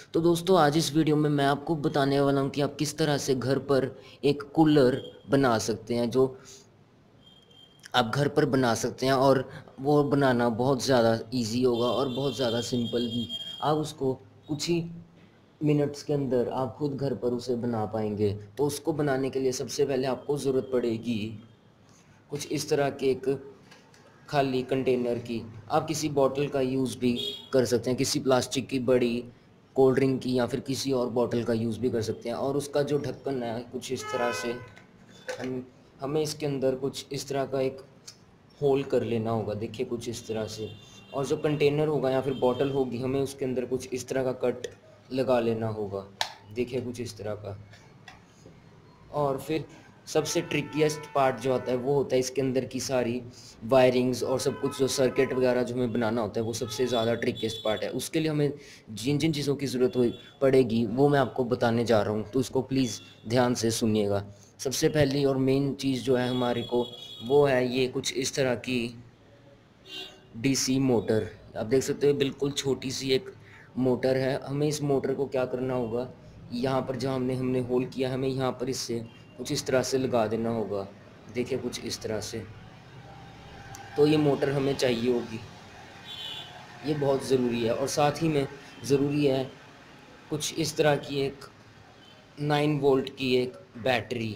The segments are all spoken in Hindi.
तो दोस्तों आज इस वीडियो में मैं आपको बताने वाला हूँ कि आप किस तरह से घर पर एक कूलर बना सकते हैं, जो आप घर पर बना सकते हैं। और वो बनाना बहुत ज़्यादा इजी होगा और बहुत ज़्यादा सिंपल भी। आप उसको कुछ ही मिनट्स के अंदर आप खुद घर पर उसे बना पाएंगे। तो उसको बनाने के लिए सबसे पहले आपको ज़रूरत पड़ेगी कुछ इस तरह के एक खाली कंटेनर की। आप किसी बॉटल का यूज़ भी कर सकते हैं, किसी प्लास्टिक की बड़ी कोल्ड ड्रिंक की या फिर किसी और बॉटल का यूज़ भी कर सकते हैं। और उसका जो ढक्कन है कुछ इस तरह से हमें इसके अंदर कुछ इस तरह का एक होल कर लेना होगा, देखिए कुछ इस तरह से। और जो कंटेनर होगा या फिर बॉटल होगी, हमें उसके अंदर कुछ इस तरह का कट लगा लेना होगा, देखिए कुछ इस तरह का। और फिर सबसे ट्रिकिएस्ट पार्ट जो आता है वो होता है इसके अंदर की सारी वायरिंग्स और सब कुछ, जो सर्किट वगैरह जो हमें बनाना होता है वो सबसे ज़्यादा ट्रिकिएस्ट पार्ट है। उसके लिए हमें जिन जिन चीज़ों की ज़रूरत पड़ेगी वो मैं आपको बताने जा रहा हूँ, तो इसको प्लीज़ ध्यान से सुनिएगा। सबसे पहली और मेन चीज़ जो है हमारे को, वो है ये कुछ इस तरह की डीसी मोटर। आप देख सकते हो बिल्कुल छोटी सी एक मोटर है। हमें इस मोटर को क्या करना होगा, यहाँ पर जहाँ हमने हमने होल किया, हमें यहाँ पर इससे कुछ इस तरह से लगा देना होगा, देखिए कुछ इस तरह से। तो ये मोटर हमें चाहिए होगी, ये बहुत ज़रूरी है। और साथ ही में ज़रूरी है कुछ इस तरह की एक 9 वोल्ट की एक बैटरी,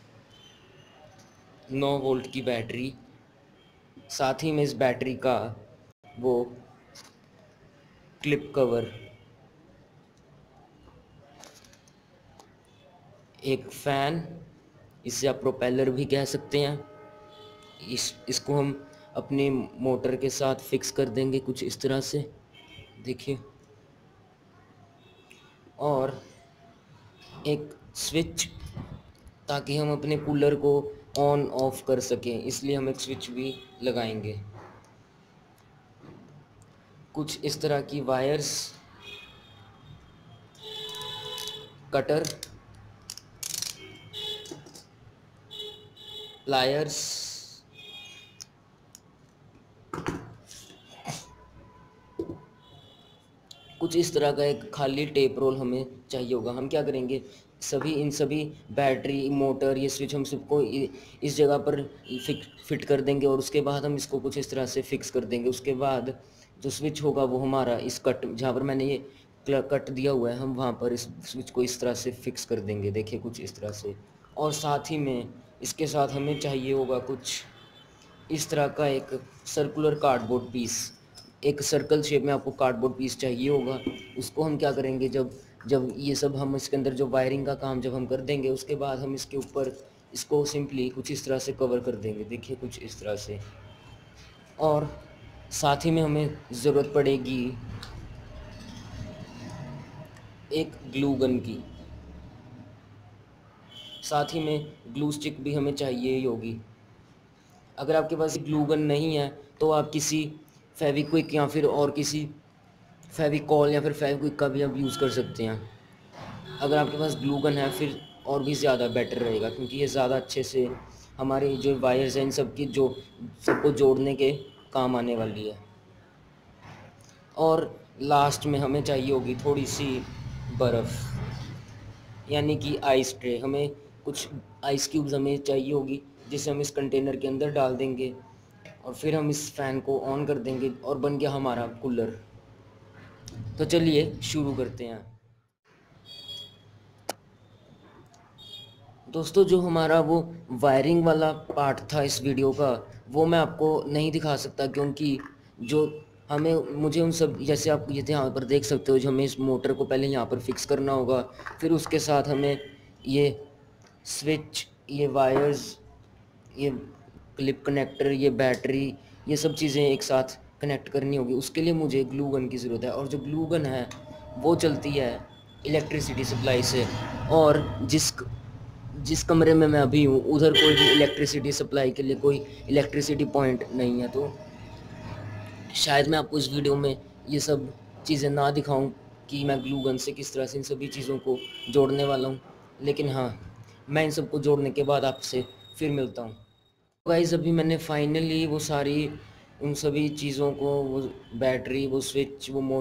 9 वोल्ट की बैटरी। साथ ही में इस बैटरी का वो क्लिप कवर, एक फ़ैन, इसे आप प्रोपेलर भी कह सकते हैं। इसको हम अपने मोटर के साथ फिक्स कर देंगे कुछ इस तरह से, देखिए। और एक स्विच, ताकि हम अपने कूलर को ऑन ऑफ कर सकें, इसलिए हम एक स्विच भी लगाएंगे। कुछ इस तरह की वायर्स, कटर, प्लायर्स, कुछ इस तरह का एक खाली टेप रोल हमें चाहिए होगा। हम क्या करेंगे, इन सभी बैटरी, मोटर, ये स्विच हम सबको इस जगह पर फिट कर देंगे। और उसके बाद हम इसको कुछ इस तरह से फिक्स कर देंगे। उसके बाद जो स्विच होगा वो हमारा इस कट, जहाँ पर मैंने ये कट दिया हुआ है, हम वहाँ पर इस स्विच को इस तरह से फिक्स कर देंगे, देखिए कुछ इस तरह से। और साथ ही में इसके साथ हमें चाहिए होगा कुछ इस तरह का एक सर्कुलर कार्डबोर्ड पीस। एक सर्कल शेप में आपको कार्डबोर्ड पीस चाहिए होगा। उसको हम क्या करेंगे, जब जब ये सब हम इसके अंदर जो वायरिंग का काम जब हम कर देंगे, उसके बाद हम इसके ऊपर इसको सिंपली कुछ इस तरह से कवर कर देंगे, देखिए कुछ इस तरह से। और साथ ही में हमें ज़रूरत पड़ेगी एक ग्लू गन की। साथ ही में ग्लू स्टिक भी हमें चाहिए ही होगी। अगर आपके पास ग्लू गन नहीं है तो आप किसी फेविक्विक या फिर और किसी फेविकॉल या फिर फेविक्विक का भी आप यूज़ कर सकते हैं। अगर आपके पास ग्लू गन है फिर और भी ज़्यादा बेटर रहेगा, क्योंकि ये ज़्यादा अच्छे से हमारे जो वायर्स हैं इन सब की जो सबको जोड़ने के काम आने वाली है। और लास्ट में हमें चाहिए होगी थोड़ी सी बर्फ़, यानी कि आइस ट्रे। हमें कुछ आइस क्यूब्स हमें चाहिए होगी, जिसे हम इस कंटेनर के अंदर डाल देंगे। और फिर हम इस फ़ैन को ऑन कर देंगे और बन गया हमारा कूलर। तो चलिए शुरू करते हैं। दोस्तों जो हमारा वो वायरिंग वाला पार्ट था इस वीडियो का, वो मैं आपको नहीं दिखा सकता, क्योंकि जो हमें मुझे उन सब, जैसे आप ये यहाँ पर देख सकते हो, जो हमें इस मोटर को पहले यहाँ पर फिक्स करना होगा। फिर उसके साथ हमें ये स्विच, ये वायर्स, ये क्लिप कनेक्टर, ये बैटरी, ये सब चीज़ें एक साथ कनेक्ट करनी होगी। उसके लिए मुझे ग्लू गन की ज़रूरत है। और जो ग्लू गन है वो चलती है इलेक्ट्रिसिटी सप्लाई से। और जिस कमरे में मैं अभी हूँ उधर कोई भी इलेक्ट्रिसिटी सप्लाई के लिए कोई इलेक्ट्रिसिटी पॉइंट नहीं है। तो शायद मैं आपको इस वीडियो में ये सब चीज़ें ना दिखाऊं कि मैं ग्लू गन से किस तरह से इन सभी चीज़ों को जोड़ने वाला हूँ। लेकिन हाँ, मैं इन सबको जोड़ने के बाद आपसे फिर मिलता हूँ। गाइस अभी मैंने फाइनली वो सारी उन सभी चीज़ों को, वो बैटरी, वो स्विच, वो मोटर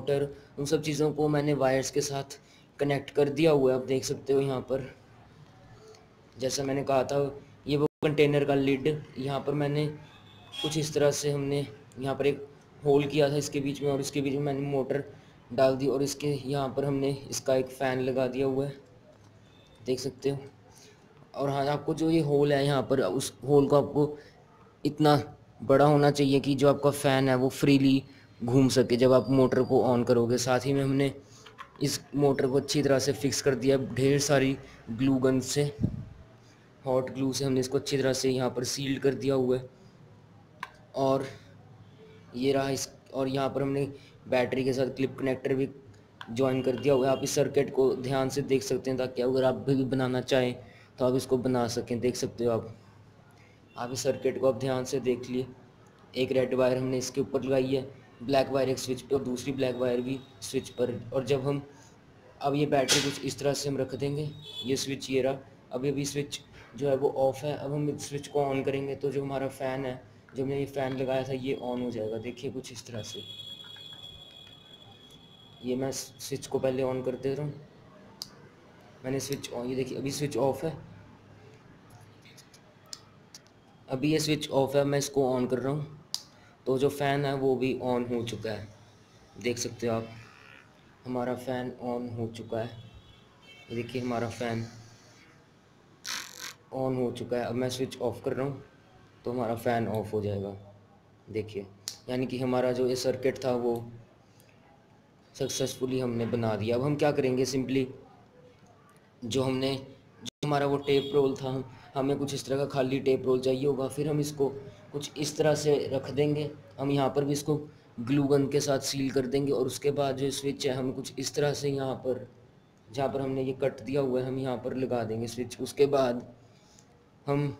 उन सब चीज़ों को मैंने वायर्स के साथ कनेक्ट कर दिया हुआ है। आप देख सकते हो यहाँ पर, जैसा मैंने कहा था, ये वो कंटेनर का लिड, यहाँ पर मैंने कुछ इस तरह से हमने यहाँ पर एक होल किया था इसके बीच में, और इसके बीच में मैंने मोटर डाल दी, और इसके यहाँ पर हमने इसका एक फ़ैन लगा दिया हुआ है, देख सकते हो। और हाँ, आपको जो ये होल है यहाँ पर, उस होल को आपको इतना बड़ा होना चाहिए कि जो आपका फ़ैन है वो फ्रीली घूम सके जब आप मोटर को ऑन करोगे। साथ ही में हमने इस मोटर को अच्छी तरह से फिक्स कर दिया, ढेर सारी ग्लू गन से, हॉट ग्लू से हमने इसको अच्छी तरह से यहाँ पर सील्ड कर दिया हुआ है। और ये रहा इस, और यहाँ पर हमने बैटरी के साथ क्लिप कनेक्टर भी ज्वाइन कर दिया हुआ है। आप इस सर्किट को ध्यान से देख सकते हैं, ताकि अगर आप भी बनाना चाहें तो आप इसको बना सकें। देख सकते हो आप इस सर्किट को आप ध्यान से देख लिए। एक रेड वायर हमने इसके ऊपर लगाई है, ब्लैक वायर एक स्विच पे और दूसरी ब्लैक वायर भी स्विच पर। और जब हम अब ये बैटरी कुछ इस तरह से हम रख देंगे, ये स्विच ये रहा, अभी स्विच जो है वो ऑफ़ है। अब हम इस स्विच को ऑन करेंगे तो जो हमारा फ़ैन है, जो हमने ये फ़ैन लगाया था, ये ऑन हो जाएगा। देखिए कुछ इस तरह से। ये मैं स्विच को पहले ऑन कर दे रहा हूँ, मैंने स्विच ऑन, ये देखिए अभी स्विच ऑफ है, अभी ये स्विच ऑफ है, मैं इसको ऑन कर रहा हूँ तो जो फ़ैन है वो भी ऑन हो चुका है। देख सकते हो आप, हमारा फ़ैन ऑन हो चुका है। ये देखिए हमारा फ़ैन ऑन हो चुका है। अब मैं स्विच ऑफ कर रहा हूँ तो हमारा फ़ैन ऑफ हो जाएगा। देखिए, यानी कि हमारा जो ये सर्किट था वो सक्सेसफुली हमने बना दिया। अब हम क्या करेंगे, सिंपली जो हमारा वो टेप रोल था, हमें कुछ इस तरह का खाली टेप रोल चाहिए होगा। फिर हम इसको कुछ इस तरह से रख देंगे, हम यहाँ पर भी इसको ग्लू गन के साथ सील कर देंगे। और उसके बाद जो स्विच है, हम कुछ इस तरह से यहाँ पर, जहाँ पर हमने ये कट दिया हुआ है, हम यहाँ पर लगा देंगे स्विच। उसके बाद हम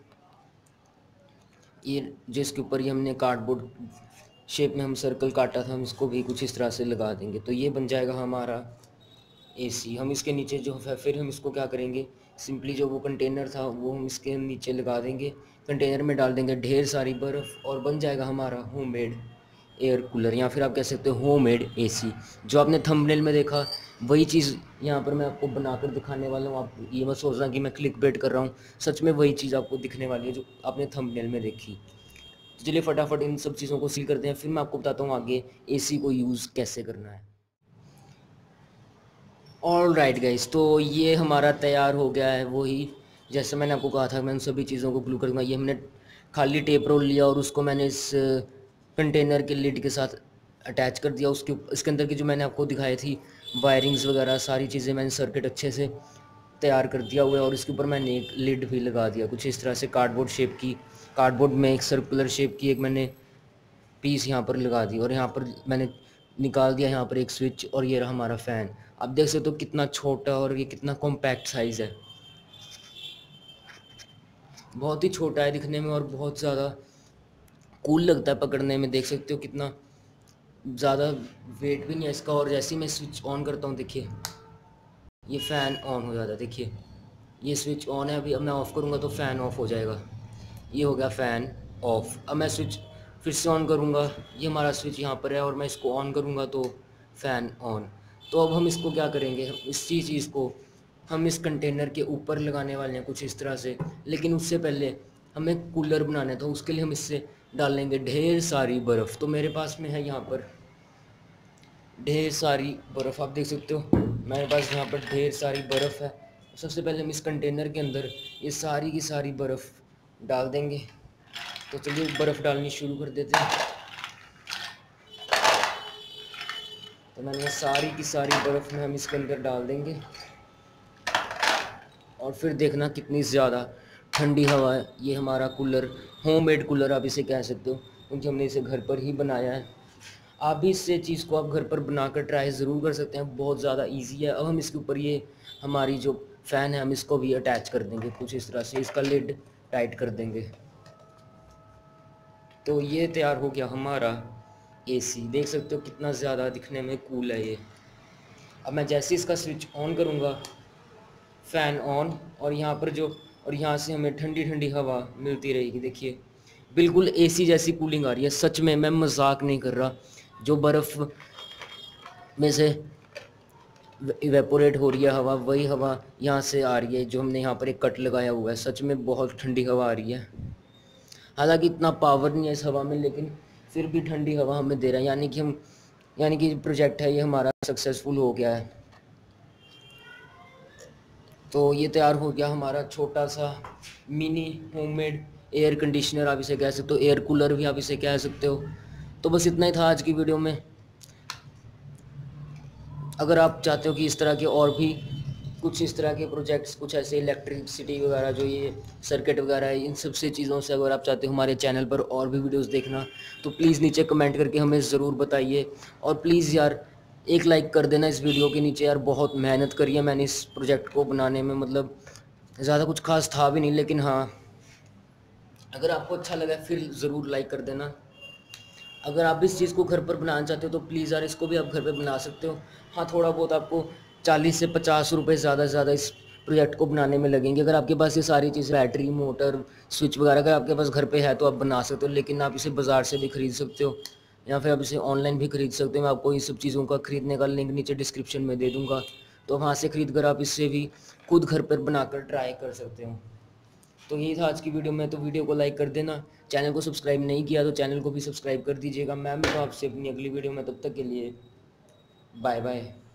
ये जिसके ऊपर ये हमने कार्डबोर्ड शेप में हम सर्कल काटा था, हम इसको भी कुछ इस तरह से लगा देंगे। तो ये बन जाएगा हमारा एसी। हम इसके नीचे जो है, फिर हम इसको क्या करेंगे, सिंपली जो वो कंटेनर था वो हम इसके नीचे लगा देंगे, कंटेनर में डाल देंगे ढेर सारी बर्फ़, और बन जाएगा हमारा होममेड एयर कूलर, या फिर आप कह सकते हो होममेड एसी। जो आपने थंबनेल में देखा वही चीज़ यहाँ पर मैं आपको बनाकर दिखाने वाला हूँ। आप ये मत सोचना कि मैं क्लिक बेट कर रहा हूँ, सच में वही चीज़ आपको दिखने वाली है जो आपने थंबनेल में देखी। तो चलिए फटाफट इन सब चीज़ों को सील करते हैं, फिर मैं आपको बताता हूँ आगे एसी को यूज़ कैसे करना है। ऑल राइट गाइस, तो ये हमारा तैयार हो गया है। वही जैसे मैंने आपको कहा था, मैं उन सभी चीज़ों को ग्लू करूँगा। ये हमने खाली टेप रोल लिया और उसको मैंने इस कंटेनर के लिड के साथ अटैच कर दिया। इसके अंदर की जो मैंने आपको दिखाई थी वायरिंग्स वगैरह सारी चीज़ें, मैंने सर्किट अच्छे से तैयार कर दिया हुआ है। और इसके ऊपर मैंने एक लिड भी लगा दिया कुछ इस तरह से, कार्डबोर्ड शेप की, कार्डबोर्ड में एक सर्कुलर शेप की एक मैंने पीस यहाँ पर लगा दी। और यहाँ पर मैंने निकाल दिया यहाँ पर एक स्विच, और ये रहा हमारा फ़ैन। आप देख सकते हो कितना छोटा और ये कितना कॉम्पैक्ट साइज़ है, बहुत ही छोटा है दिखने में और बहुत ज़्यादा कूल लगता है पकड़ने में। देख सकते हो कितना ज़्यादा वेट भी नहीं है इसका। और जैसे ही मैं स्विच ऑन करता हूँ, देखिए ये फ़ैन ऑन हो जाता है। देखिए ये स्विच ऑन है अभी, अब मैं ऑफ़ करूँगा तो फ़ैन ऑफ हो जाएगा। ये हो गया फ़ैन ऑफ। अब मैं स्विच फिर से ऑन करूँगा, ये हमारा स्विच यहाँ पर है, और मैं इसको ऑन करूँगा तो फ़ैन ऑन। तो अब हम इसको क्या करेंगे, इस चीज़ को हम इस कंटेनर के ऊपर लगाने वाले हैं कुछ इस तरह से। लेकिन उससे पहले हमें कूलर बनाना है, तो उसके लिए हम इससे डालेंगे ढेर सारी बर्फ़। तो मेरे पास में है यहाँ पर ढेर सारी बर्फ़, आप देख सकते हो मेरे पास यहाँ पर ढेर सारी बर्फ़ है। सबसे पहले हम इस कंटेनर के अंदर ये सारी की सारी बर्फ़ डाल देंगे। तो चलिए बर्फ़ डालनी शुरू कर देते हैं। तो मैंने ये सारी की सारी बर्फ़ में हम इसके अंदर डाल देंगे, और फिर देखना कितनी ज़्यादा ठंडी हवा है। ये हमारा कूलर, होममेड कूलर आप इसे कह सकते हो, क्योंकि हमने इसे घर पर ही बनाया है। आप भी इससे चीज़ को आप घर पर बनाकर ट्राई ज़रूर कर सकते हैं, बहुत ज़्यादा इजी है। अब हम इसके ऊपर ये हमारी जो फ़ैन है हम इसको भी अटैच कर देंगे कुछ इस तरह से, इसका लिड टाइट कर देंगे। तो ये तैयार हो गया हमारा एसी। देख सकते हो कितना ज़्यादा दिखने में कूल है ये। अब मैं जैसे इसका स्विच ऑन करूँगा, फ़ैन ऑन, और यहाँ पर जो, और यहाँ से हमें ठंडी ठंडी हवा मिलती रहेगी। देखिए बिल्कुल एसी जैसी कूलिंग आ रही है, सच में मैं मजाक नहीं कर रहा। जो बर्फ़ में से इवेपोरेट हो रही है हवा, वही हवा यहाँ से आ रही है जो हमने यहाँ पर एक कट लगाया हुआ है। सच में बहुत ठंडी हवा आ रही है। हालांकि इतना पावर नहीं है इस हवा में, लेकिन फिर भी ठंडी हवा हमें दे रहा है, यानी कि प्रोजेक्ट है ये हमारा सक्सेसफुल हो गया है। तो ये तैयार हो गया हमारा छोटा सा मिनी होममेड एयर कंडीशनर, आप इसे कह सकते हो, एयर कूलर भी आप इसे कह सकते हो। तो बस इतना ही था आज की वीडियो में। अगर आप चाहते हो कि इस तरह के और भी कुछ इस तरह के प्रोजेक्ट्स, कुछ ऐसे इलेक्ट्रिसिटी वगैरह जो ये सर्किट वगैरह है, इन सब से चीज़ों से अगर आप चाहते हो हमारे चैनल पर और भी वीडियोस देखना, तो प्लीज़ नीचे कमेंट करके हमें ज़रूर बताइए। और प्लीज़ यार एक लाइक कर देना इस वीडियो के नीचे। यार बहुत मेहनत करी है मैंने इस प्रोजेक्ट को बनाने में, मतलब ज़्यादा कुछ खास था भी नहीं, लेकिन हाँ अगर आपको अच्छा लगा फिर ज़रूर लाइक कर देना। अगर आप इस चीज़ को घर पर बनाना चाहते हो तो प्लीज़ यार इसको भी आप घर पे बना सकते हो। हाँ थोड़ा बहुत आपको 40 से 50 रुपये ज़्यादा से ज़्यादा इस प्रोजेक्ट को बनाने में लगेंगे। अगर आपके पास ये सारी चीज़, बैटरी, मोटर, स्विच वगैरह अगर आपके पास घर पे है तो आप बना सकते हो, लेकिन आप इसे बाज़ार से भी ख़रीद सकते हो या फिर आप इसे ऑनलाइन भी ख़रीद सकते हो। मैं आपको इन सब चीज़ों का ख़रीदने का लिंक नीचे डिस्क्रिप्शन में दे दूँगा, तो वहाँ से ख़रीद कर आप इससे भी खुद घर पर बनाकर ट्राई कर सकते हो। तो यही था आज की वीडियो में। तो वीडियो को लाइक कर देना, चैनल को सब्सक्राइब नहीं किया तो चैनल को भी सब्सक्राइब कर दीजिएगा। मैं मिलूँ आपसे अपनी अगली वीडियो में, तब तक के लिए बाय बाय।